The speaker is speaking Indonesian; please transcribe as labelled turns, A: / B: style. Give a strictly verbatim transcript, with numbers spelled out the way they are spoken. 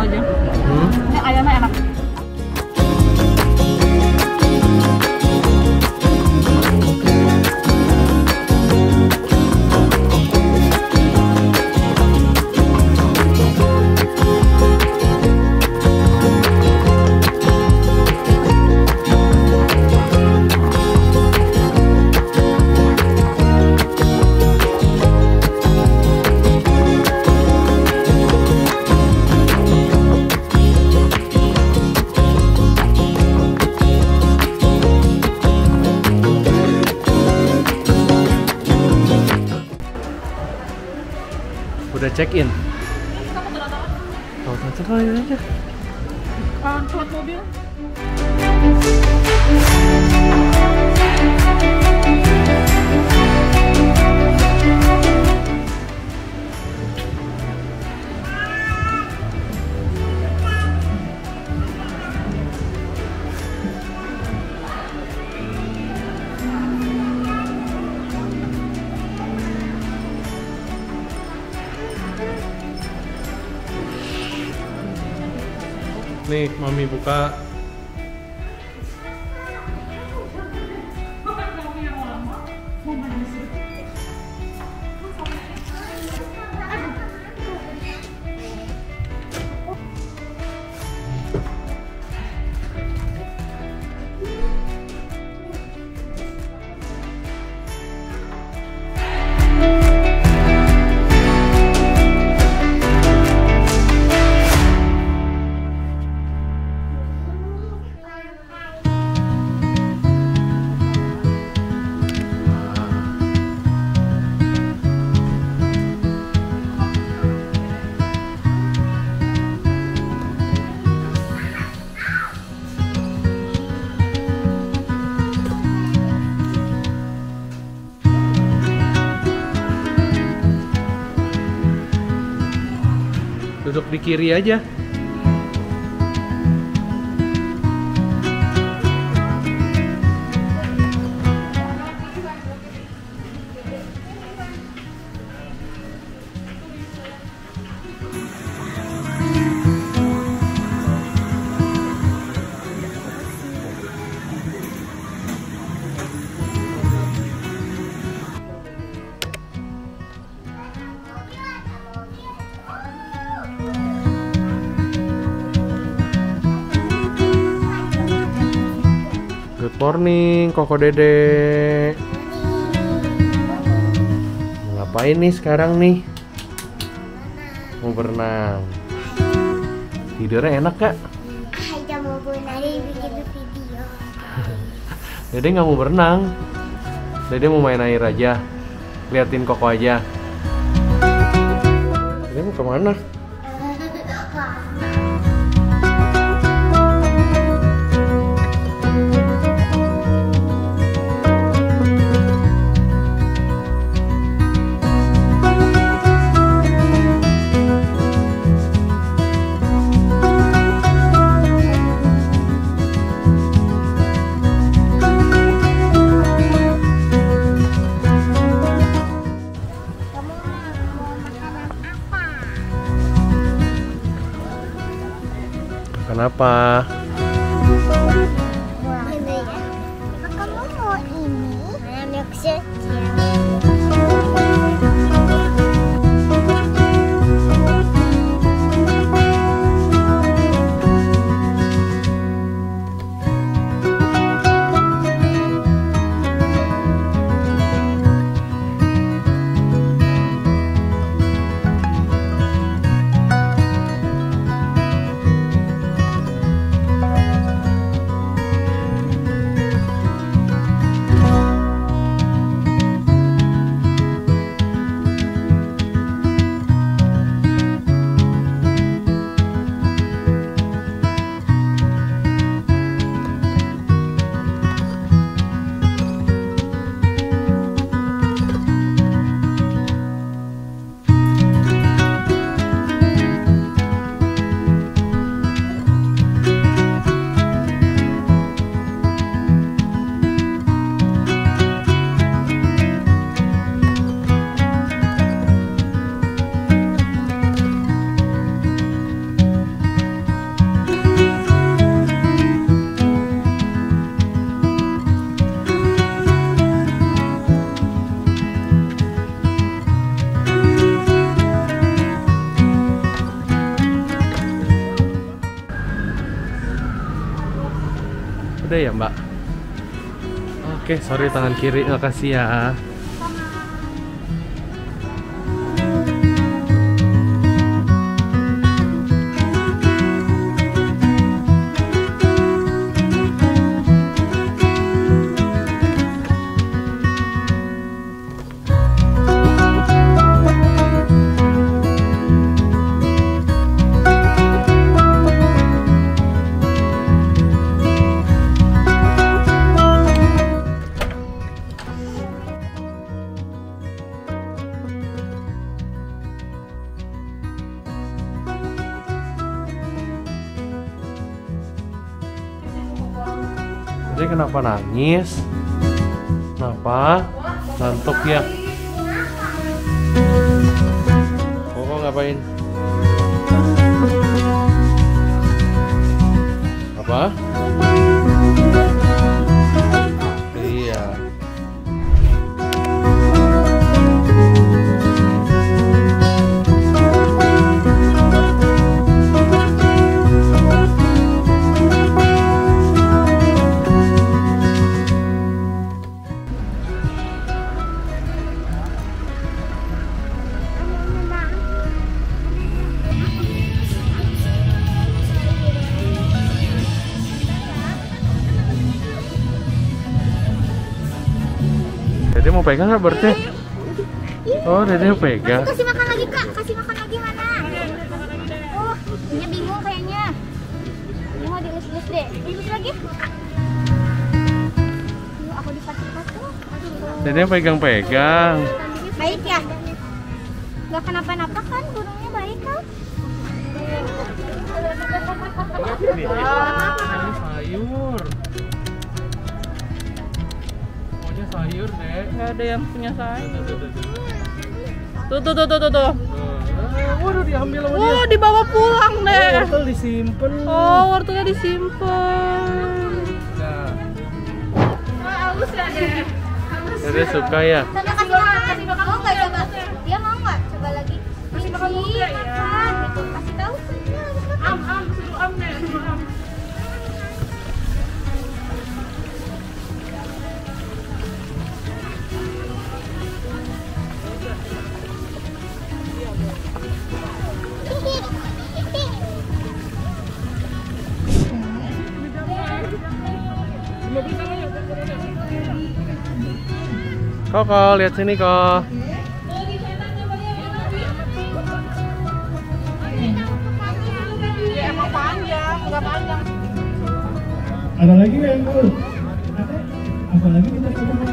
A: aja.
B: Hmm?
A: Ini ayamnya enak.
B: Udah check in.
A: Kamu tanda-tangan.
B: Oh, tanda-tangan aja.
A: Ah, plat mobil.
B: Nih, Mami buka. Duduk di kiri aja. Good morning, Koko Dede. Mau ngapain nih sekarang nih? Mau berenang. Tidurnya enak kak?
C: Aida mau berenang bikin video.
B: Dede nggak mau berenang. Dede mau main air aja. Liatin Koko aja. Dede mau kemana? Kenapa?
C: Kamu mau ini? Mana milkshake?
B: ada ya Mbak? Oke, sorry tangan kiri, makasih ya. Jadi kenapa nangis? Kenapa? Ngantuk ya? Koko ngapain? Apa? Iya. Dede mau pegang nggak berarti? Oh, Dede mau pegang.
C: Kasih makan lagi kak, kasih makan lagi mana? Oh, dia bingung kayaknya. Ini mau dielus-elus deh, dielus lagi. Yuk, aku dipas-pas tuh.
B: Dede pegang-pegang.
C: Baik ya? Gak kenapa-napa kan, burungnya baik kan?
B: Ini sayur. Maunya sayur deh.
A: Nggak ada yang punya saya. Tuh tuh tuh tuh tuh. tuh.
B: Waduh, diambil sama dia.
A: Oh, dibawa pulang deh.
B: Wortel disimpan.
A: Oh, wortelnya disimpan.
B: Nah,
A: Haus ya deh.
B: Dede suka ya.
C: Tanda kasih makan, kasih makan. Mau nggak coba? Dia mau nggak? Coba lagi.
A: Kasih makan dulu ya.
C: Makan, gitu. Kasih tahu.
A: Am am suruh am deh, suruh am.
B: Koko, lihat sini kok.
A: Ya emang panjang, nggak panjang.
D: Ada lagi yang mau? Ada? Apa lagi kita coba?